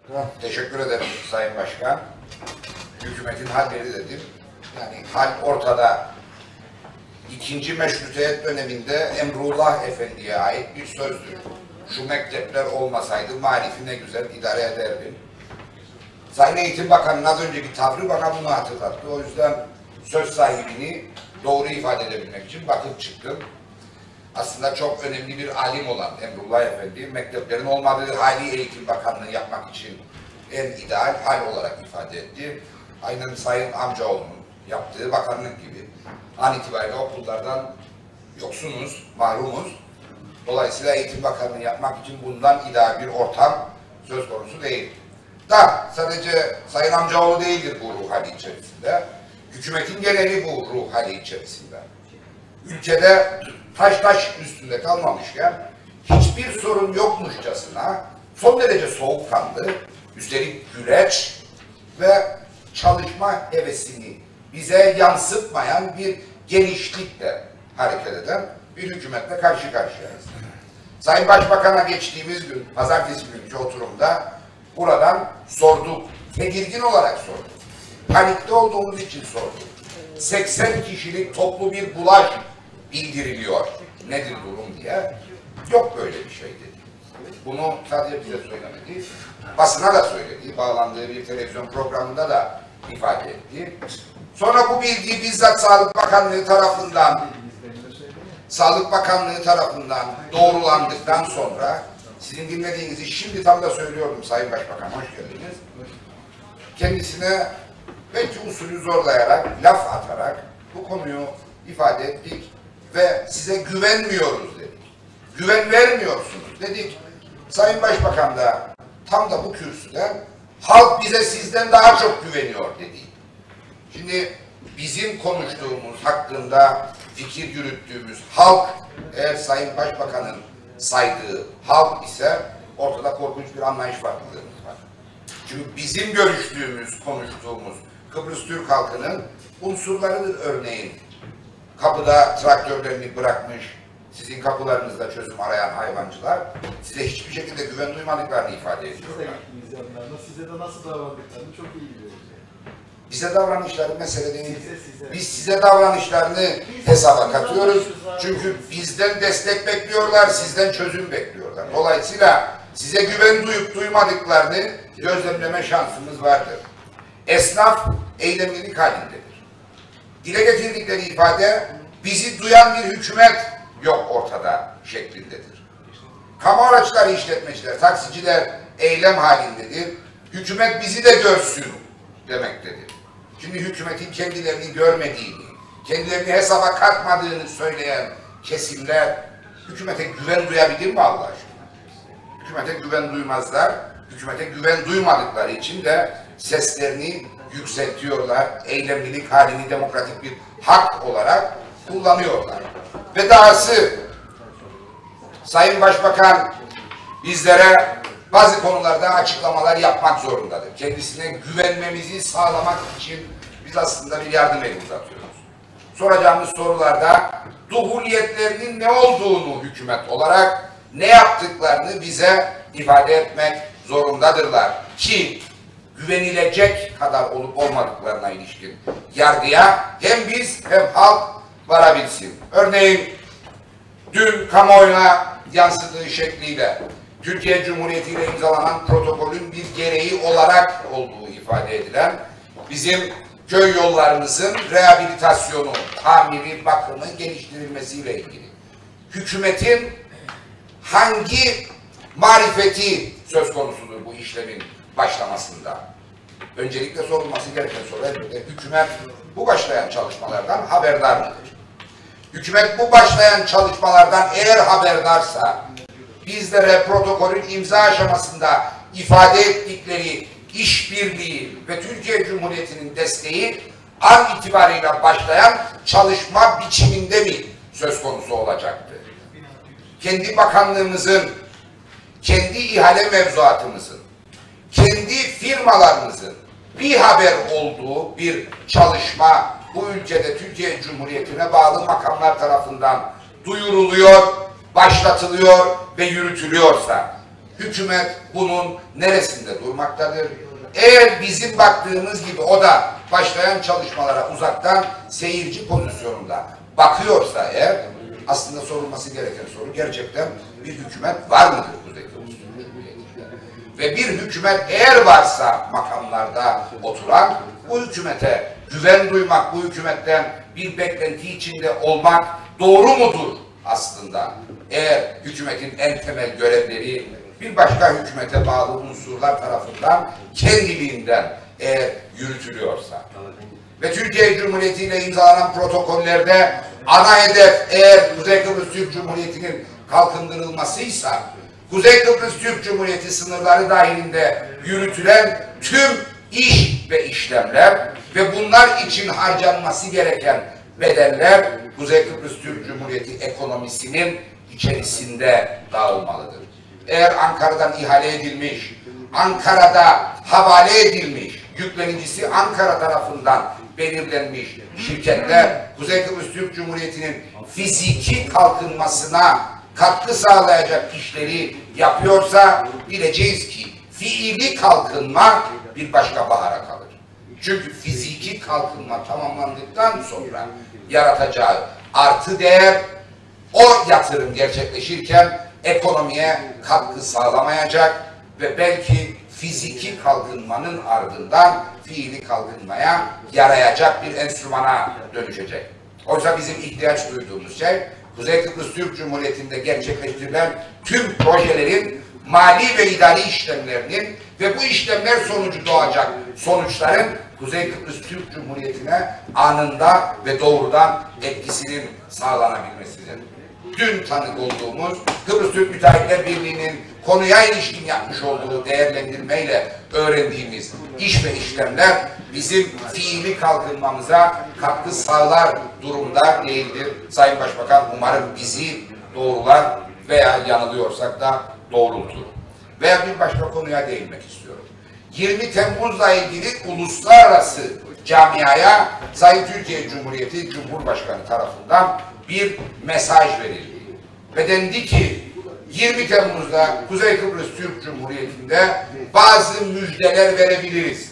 Teşekkür ederim Sayın Başkan. Hükümetin halleri dedim. Yani hal ortada. İkinci Meşrutiyet döneminde Emrullah Efendi'ye ait bir sözdür. Şu mektepler olmasaydı marifi ne güzel idare ederdim. Sayın Eğitim Bakanı'nın az önceki tavrı bana bunu hatırlattı. O yüzden söz sahibini doğru ifade edebilmek için bakıp çıktım. Aslında çok önemli bir alim olan Emrullah Efendi, mekteplerin olmadığı hali Eğitim Bakanlığı yapmak için en ideal hal olarak ifade etti. Aynen Sayın Amcaoğlu'nun yaptığı bakanlık gibi. An itibariyle okullardan yoksunuz, mahrumuz. Dolayısıyla Eğitim Bakanlığı yapmak için bundan ideal bir ortam söz konusu değil. Sadece Sayın Amcaoğlu değildir bu ruh hali içerisinde. Hükümetin geneli bu ruh hali içerisinde. Ülkede taş üstünde kalmamışken hiçbir sorun yokmuşçasına son derece soğukkanlı, üstelik güleç ve çalışma hevesini bize yansıtmayan bir genişlikle hareket eden bir hükümetle karşı karşıyayız. Sayın Başbakan'a geçtiğimiz gün, pazartesi günkü oturumda buradan sorduk. Tedirgin olarak sorduk. Panikte olduğumuz için sorduk. 80 kişilik toplu bir bulaş bildiriliyor. Nedir durum diye. Yok böyle bir şey dedi. Bunu sadece bize söylemedi. Basına da söyledi. Bağlandığı bir televizyon programında da ifade etti. Sonra bu bilgi bizzat Sağlık Bakanlığı tarafından doğrulandıktan sonra sizin dinlediğinizi şimdi tam da söylüyordum Sayın Başbakan. Hoş geldiniz. Kendisine belki usulü zorlayarak, laf atarak bu konuyu ifade ettik ve size güvenmiyoruz dedik. Güven vermiyorsunuz dedik. Sayın Başbakan da tam da bu kürsüden halk bize sizden daha çok güveniyor dedi. Şimdi bizim konuştuğumuz hakkında fikir yürüttüğümüz halk eğer Sayın Başbakan'ın saydığı halk ise ortada korkunç bir anlayış farklılığımız var. Çünkü bizim görüştüğümüz, konuştuğumuz Kıbrıs Türk halkının unsurlarıdır örneğin. Kapıda traktörlerini bırakmış, sizin kapılarınızda çözüm arayan hayvancılar size hiçbir şekilde güven duymadıklarını ifade ediyorlar. Size de nasıl davrandıklarını çok iyi biliyoruz. Bize davranışları mesele değil. Biz size davranışlarını hesaba katıyoruz. Çünkü bizden destek bekliyorlar, sizden çözüm bekliyorlar. Dolayısıyla size güven duyup duymadıklarını gözlemleme şansımız vardır. Esnaf eylemlilik halindedir. Dile getirdikleri ifade bizi duyan bir hükümet yok ortada şeklindedir. Kamu araçları işletmeciler, taksiciler eylem halindedir. Hükümet bizi de görsün demektedir. Şimdi hükümetin kendilerini görmediğini, kendilerini hesaba katmadığını söyleyen kesimler hükümete güven duyabilir mi Allah aşkına? Hükümete güven duymazlar. Hükümete güven duymadıkları için de seslerini yükseltiyorlar. Eylemlilik halini demokratik bir hak olarak kullanıyorlar. Ve dahası Sayın Başbakan bizlere bazı konularda açıklamalar yapmak zorundadır. Kendisine güvenmemizi sağlamak için biz aslında bir yardım eli uzatıyoruz. Soracağımız sorularda duhuliyetlerinin ne olduğunu hükümet olarak ne yaptıklarını bize ifade etmek zorundadırlar. Ki güvenilecek kadar olup olmadıklarına ilişkin yargıya hem biz hem halk varabilsin. Örneğin dün kamuoyuna yansıdığı şekliyle Türkiye Cumhuriyeti ile imzalanan protokolün bir gereği olarak olduğu ifade edilen bizim köy yollarımızın rehabilitasyonu, tamiri, bakımı, geliştirilmesiyle ilgili. Hükümetin hangi marifeti söz konusudur bu işlemin başlamasında? Öncelikle sorulması gereken soru elbette hükümet bu başlayan çalışmalardan haberdar mıdır? Hükümet bu başlayan çalışmalardan eğer haberdarsa bizlere protokolün imza aşamasında ifade ettikleri işbirliği ve Türkiye Cumhuriyeti'nin desteği an itibarıyla başlayan çalışma biçiminde mi söz konusu olacaktı? Kendi bakanlığımızın, kendi ihale mevzuatımızın, kendi firmalarımızın bir haber olduğu bir çalışma bu ülkede Türkiye Cumhuriyeti'ne bağlı makamlar tarafından duyuruluyor, başlatılıyor ve yürütülüyorsa Hükümet bunun neresinde durmaktadır? Eğer bizim baktığımız gibi o da başlayan çalışmalara uzaktan seyirci pozisyonunda bakıyorsa eğer, aslında sorulması gereken soru, gerçekten bir hükümet var mıdır Kuzey Kıbrıs Türk Cumhuriyeti'nde? Ve bir hükümet eğer varsa makamlarda oturan, bu hükümete güven duymak, bu hükümetten bir beklenti içinde olmak doğru mudur aslında? Eğer hükümetin en temel görevleri bir başka hükümete bağlı unsurlar tarafından kendiliğinden eğer yürütülüyorsa ve Türkiye Cumhuriyeti ile imzalanan protokollerde ana hedef eğer Kuzey Kıbrıs Türk Cumhuriyeti'nin kalkındırılmasıysa, Kuzey Kıbrıs Türk Cumhuriyeti sınırları dahilinde yürütülen tüm iş ve işlemler ve bunlar için harcanması gereken bedeller Kuzey Kıbrıs Türk Cumhuriyeti ekonomisinin içerisinde dağılmalıdır. Eğer Ankara'dan ihale edilmiş, Ankara'da havale edilmiş, yüklenicisi Ankara tarafından belirlenmiş şirketler Kuzey Kıbrıs Türk Cumhuriyeti'nin fiziki kalkınmasına katkı sağlayacak işleri yapıyorsa, bileceğiz ki fiili kalkınma bir başka bahara kalır. Çünkü fiziki kalkınma tamamlandıktan sonra yaratacağı artı değer, o yatırım gerçekleşirken ekonomiye katkı sağlamayacak ve belki fiziki kalkınmanın ardından fiili kalkınmaya yarayacak bir enstrümana dönüşecek. Oysa bizim ihtiyaç duyduğumuz şey, Kuzey Kıbrıs Türk Cumhuriyeti'nde gerçekleştirilen tüm projelerin mali ve idari işlemlerinin ve bu işlemler sonucu doğacak sonuçların Kuzey Kıbrıs Türk Cumhuriyeti'ne anında ve doğrudan etkisinin sağlanabilmesidir. Dün tanık olduğumuz Kıbrıs Türk Müteahhitler Birliği'nin konuya ilişkin yapmış olduğu değerlendirmeyle öğrendiğimiz iş ve işlemler bizim fiili kalkınmamıza katkı sağlar durumda değildir. Sayın Başbakan umarım bizi doğrular veya yanılıyorsak da doğrultur. Veya bir başka konuya değinmek istiyorum. 20 Temmuz'la ilgili uluslararası camiaya Sayın Türkiye Cumhuriyeti Cumhurbaşkanı tarafından bir mesaj verildi. Ve dendi ki 20 Temmuz'da Kuzey Kıbrıs Türk Cumhuriyeti'nde bazı müjdeler verebiliriz.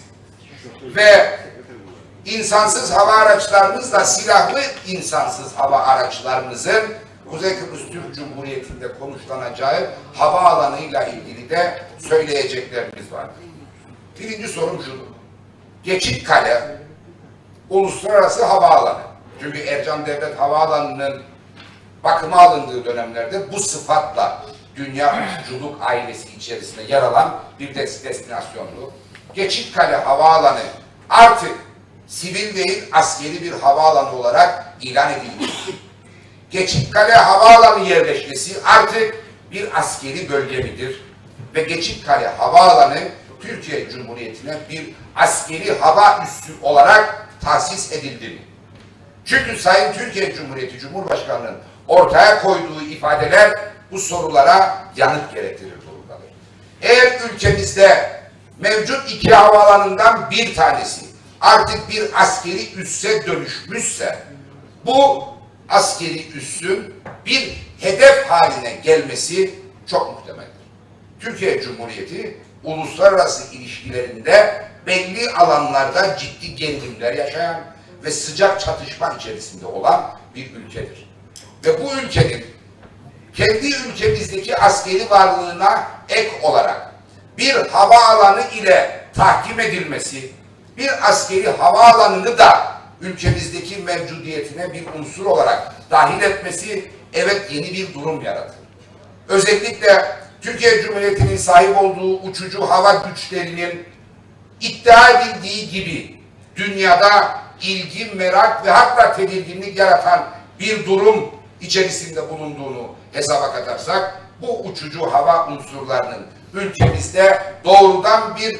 Ve insansız hava araçlarımızla silahlı insansız hava araçlarımızın Kuzey Kıbrıs Türk Cumhuriyeti'nde konuşlanacağı havaalanıyla ilgili de söyleyeceklerimiz vardır. Birinci sorum şudur. Geçitkale uluslararası havaalanı. Çünkü Ercan Devlet Havaalanı'nın bakıma alındığı dönemlerde bu sıfatla dünya uçuculuk ailesi içerisinde yer alan bir destinasyondu. Geçitkale Havaalanı artık sivil değil askeri bir havaalanı olarak ilan edildi. Geçitkale Havaalanı yerleşkesi artık bir askeri bölge midir? Ve Geçitkale Havaalanı Türkiye Cumhuriyeti'ne bir askeri hava üssü olarak tahsis edildi mi? Çünkü Sayın Türkiye Cumhuriyeti Cumhurbaşkanı'nın ortaya koyduğu ifadeler bu sorulara yanıt gerektirir durumdadır. Eğer ülkemizde mevcut iki havaalanından bir tanesi artık bir askeri üsse dönüşmüşse, bu askeri üssün bir hedef haline gelmesi çok muhtemeldir. Türkiye Cumhuriyeti uluslararası ilişkilerinde belli alanlarda ciddi gerilimler yaşayan ve sıcak çatışma içerisinde olan bir ülkedir. Ve bu ülkenin kendi ülkemizdeki askeri varlığına ek olarak bir havaalanı ile tahkim edilmesi, bir askeri havaalanını da ülkemizdeki mevcudiyetine bir unsur olarak dahil etmesi evet yeni bir durum yaratır. Özellikle Türkiye Cumhuriyeti'nin sahip olduğu uçucu hava güçlerinin iddia edildiği gibi dünyada ilgi, merak ve hatta tedirginlik yaratan bir durum içerisinde bulunduğunu hesaba katarsak, bu uçucu hava unsurlarının ülkemizde doğrudan bir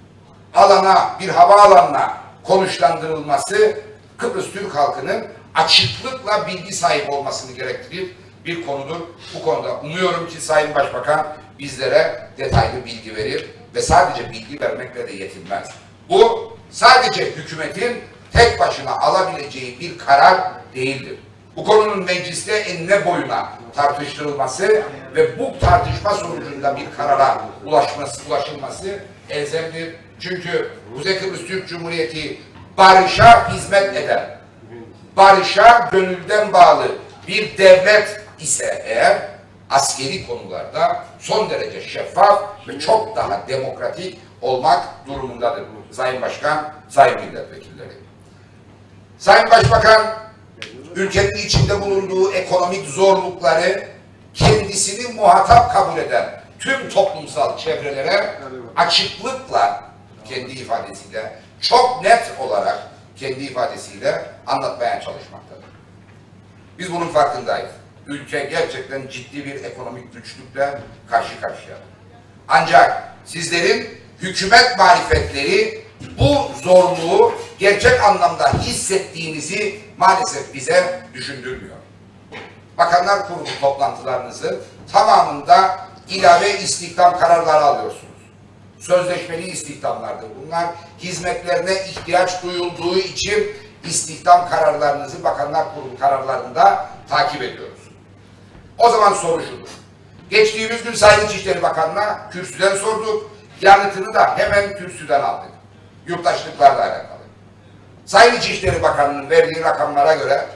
alana, bir havaalanına konuşlandırılması Kıbrıs Türk halkının açıklıkla bilgi sahibi olmasını gerektirir bir konudur. Bu konuda umuyorum ki Sayın Başbakan bizlere detaylı bilgi verir ve sadece bilgi vermekle de yetinmez. Bu sadece hükümetin tek başına alabileceği bir karar değildir. Bu konunun mecliste enine boyuna tartıştırılması ve bu tartışma sonucunda bir karara ulaşılması elzemdir. Çünkü Kuzey Kıbrıs Türk Cumhuriyeti barışa hizmet eden, barışa gönülden bağlı bir devlet ise eğer, askeri konularda son derece şeffaf ve çok daha demokratik olmak durumundadır. Sayın Başkan, Sayın Milletvekilleri. Sayın Başbakan, ülkenin içinde bulunduğu ekonomik zorlukları kendisini muhatap kabul eden tüm toplumsal çevrelere açıklıkla kendi ifadesiyle, çok net olarak kendi ifadesiyle anlatmaya çalışmaktadır. Biz bunun farkındayız. Ülke gerçekten ciddi bir ekonomik güçlükle karşı karşıya. Ancak sizlerin hükümet marifetleri bu zorluğu gerçek anlamda hissettiğinizi maalesef bize düşündürmüyor. Bakanlar Kurulu toplantılarınızı tamamında ilave istihdam kararları alıyorsunuz. Sözleşmeli istihdamlardır bunlar. Hizmetlerine ihtiyaç duyulduğu için istihdam kararlarınızı Bakanlar Kurulu kararlarında takip ediyoruz. O zaman soru şudur. Geçtiğimiz gün Sayın İçişleri Bakanı'na kürsüden sorduk. Yanıtını da hemen kürsüden aldık. Yurttaşlıklarla alakalı. Sayın İçişleri Bakanı'nın verdiği rakamlara göre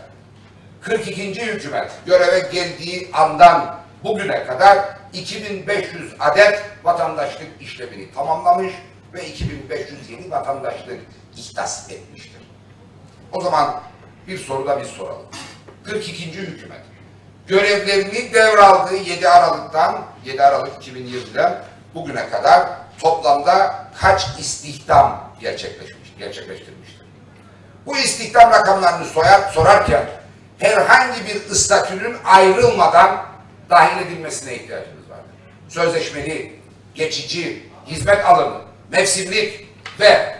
42. hükümet göreve geldiği andan bugüne kadar 2500 adet vatandaşlık işlemini tamamlamış ve 2507 vatandaşlık ihdas etmiştir. O zaman bir soru da biz soralım. 42. hükümet görevlerini devraldığı 7 Aralık 2020'den bugüne kadar toplamda kaç istihdam gerçekleştirmiştir? Bu istihdam rakamlarını sorarken herhangi bir statünün ayrılmadan dahil edilmesine ihtiyacımız vardır. Sözleşmeli, geçici, hizmet alımı, mevsimlik ve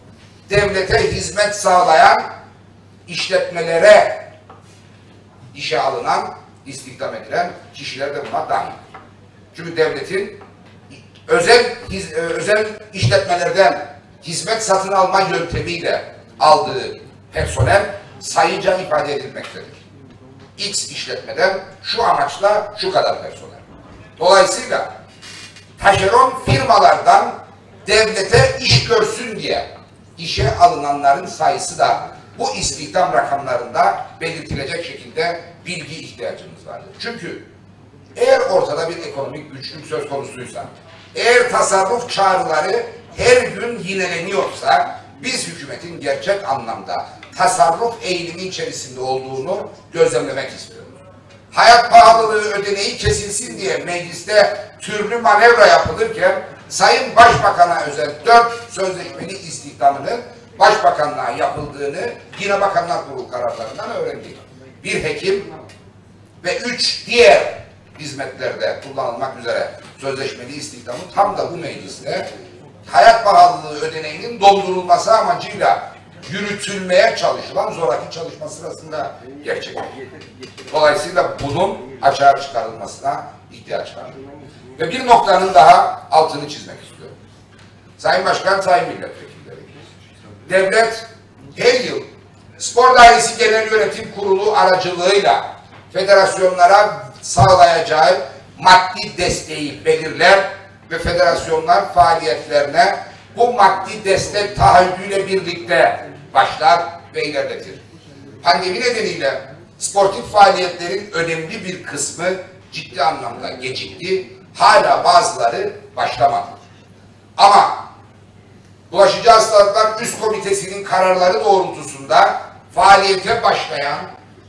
devlete hizmet sağlayan işletmelere işe alınan, istihdam edilen kişiler de buna dahil. Çünkü devletin özel işletmelerden hizmet satın alma yöntemiyle aldığı personel sayıca ifade edilmektedir. X işletmeden şu amaçla şu kadar personel. Dolayısıyla taşeron firmalardan devlete iş görsün diye işe alınanların sayısı da bu istihdam rakamlarında belirtilecek şekilde bilgi ihtiyacımız vardır. Çünkü eğer ortada bir ekonomik güçlük söz konusuysa, eğer tasarruf çağrıları her gün yineleniyorsa, biz hükümetin gerçek anlamda tasarruf eğilimi içerisinde olduğunu gözlemlemek istiyoruz. Hayat pahalılığı ödeneği kesilsin diye mecliste türlü manevra yapılırken, Sayın Başbakan'a özel 4 sözleşmeli istihdamının Başbakanlığa yapıldığını yine Bakanlar Kurulu kararlarından öğrendik. Bir hekim ve 3 diğer hizmetlerde kullanılmak üzere sözleşmeli istihdamı tam da bu mecliste hayat pahalılığı ödeneğinin dondurulması amacıyla yürütülmeye çalışılan zoraki çalışma sırasında gerçekleşti. Dolayısıyla bunun açığa çıkarılmasına ihtiyaç var. Ve bir noktanın daha altını çizmek istiyorum. Sayın Başkan, Sayın Milletvekilleri, devlet her yıl Spor Dairesi Genel Yönetim Kurulu aracılığıyla federasyonlara sağlayacağı maddi desteği belirler ve federasyonlar faaliyetlerine bu maddi destek taahhüdüyle birlikte başlar ve ilerletir. Pandemi nedeniyle sportif faaliyetlerin önemli bir kısmı ciddi anlamda gecikti. Hala bazıları başlamadı. Ama Bulaşıcı Hastalıklar Üst Komitesi'nin kararları doğrultusunda faaliyete başlayan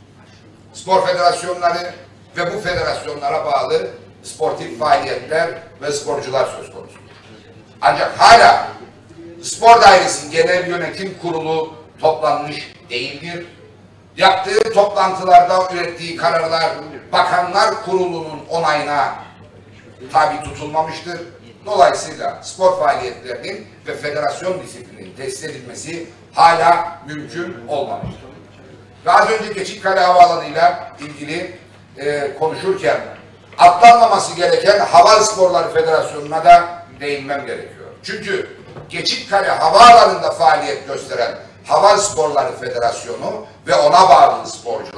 spor federasyonları ve bu federasyonlara bağlı sportif faaliyetler ve sporcular söz konusu. Ancak hala Spor Dairesi Genel Yönetim Kurulu toplanmış değildir. Yaptığı toplantılarda ürettiği kararlar Bakanlar Kurulu'nun onayına tabi tutulmamıştır. Dolayısıyla spor faaliyetlerinin ve federasyon disiplininin tesis edilmesi hala mümkün olmamıştır. Ve az önce Geçitkale Havaalanı'yla ilgili konuşurken atlanmaması gereken Hava Sporları Federasyonu'na da değinmem gerekiyor. Çünkü Geçitkale Havaalanı'nda faaliyet gösteren Hava Sporları Federasyonu ve ona bağlı sporcular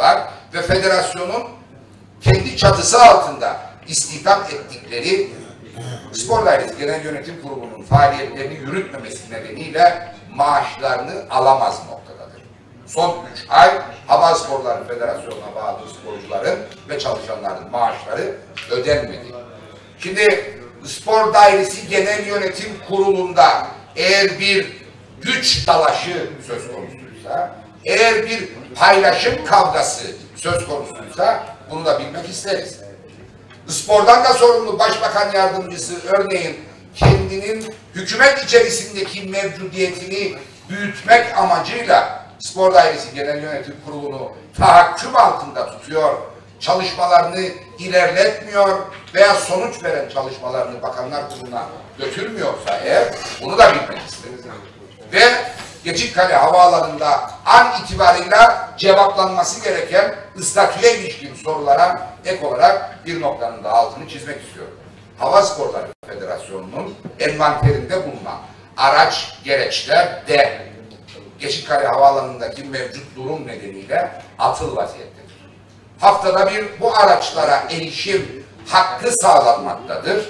ve federasyonun kendi çatısı altında istihdam ettikleri Spor Dairesi Genel Yönetim Kurulu'nun faaliyetlerini yürütmemesi nedeniyle maaşlarını alamaz noktadadır. Son 3 ay Hava Sporları Federasyonu'na bağlı sporcuların ve çalışanların maaşları ödenmedi. Şimdi Spor Dairesi Genel Yönetim Kurulu'nda eğer bir güç dalaşı söz konusuysa, eğer bir paylaşım kavgası söz konusuysa bunu da bilmek isteriz. Spordan da sorumlu Başbakan Yardımcısı örneğin kendinin hükümet içerisindeki mevcudiyetini büyütmek amacıyla Spor Dairesi Genel Yönetim Kurulu'nu tahakküm altında tutuyor, çalışmalarını ilerletmiyor veya sonuç veren çalışmalarını Bakanlar Kurulu'na götürmüyorsa eğer bunu da bilmek isteriz. Ve Geçitkale Havaalanı'nda an itibarıyla cevaplanması gereken statüye ilişkin sorulara ek olarak bir noktanın da altını çizmek istiyorum. Hava Sporları Federasyonu'nun envanterinde bulunan araç, gereçler de Geçitkale Havaalanı'ndaki mevcut durum nedeniyle atıl vaziyettedir. Haftada bir bu araçlara erişim hakkı sağlanmaktadır.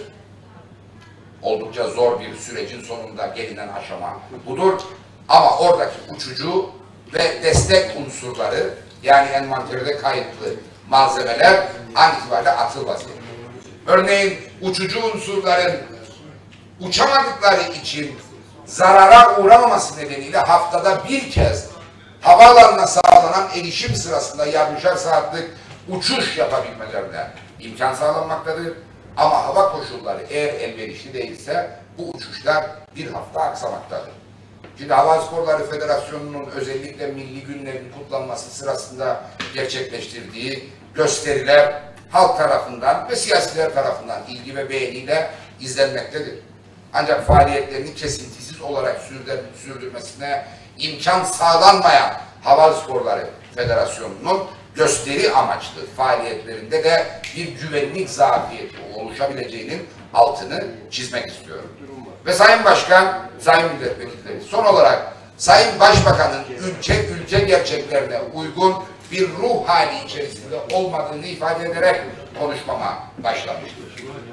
Oldukça zor bir sürecin sonunda gelinen aşama budur. Ama oradaki uçucu ve destek unsurları yani envanterde kayıtlı malzemeler an itibariyle atıl vaziyette. Örneğin uçucu unsurların uçamadıkları için zarara uğramaması nedeniyle haftada bir kez havaalanına sağlanan erişim sırasında yarımşar saatlik uçuş yapabilmelerine imkan sağlanmaktadır. Ama hava koşulları eğer elverişli değilse bu uçuşlar bir hafta aksamaktadır. Şimdi Hava Sporları Federasyonu'nun özellikle milli günlerin kutlanması sırasında gerçekleştirdiği gösteriler halk tarafından ve siyasiler tarafından ilgi ve beğeniyle izlenmektedir. Ancak faaliyetlerini kesintisiz olarak sürdürmesine imkan sağlanmayan Hava Sporları Federasyonu'nun gösteri amaçlı faaliyetlerinde de bir güvenlik zafiyeti oluşabileceğinin altını çizmek istiyorum. Ve Sayın Başkan, Sayın Milletvekilleri, son olarak Sayın Başbakan'ın ülke gerçeklerine uygun bir ruh hali içerisinde olmadığını ifade ederek konuşmama başlamıştır.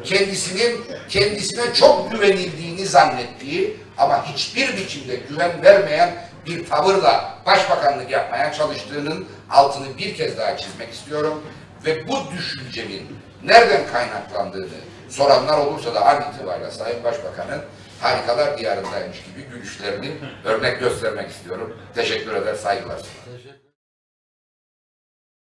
Kendisine çok güvenildiğini zannettiği ama hiçbir biçimde güven vermeyen bir tavırla başbakanlık yapmaya çalıştığının altını bir kez daha çizmek istiyorum. Ve bu düşüncenin nereden kaynaklandığını soranlar olursa da an itibariyle Sayın Başbakan'ın harikalar diyarındaymış gibi gülüşlerini örnek göstermek istiyorum. Teşekkür eder, saygılar.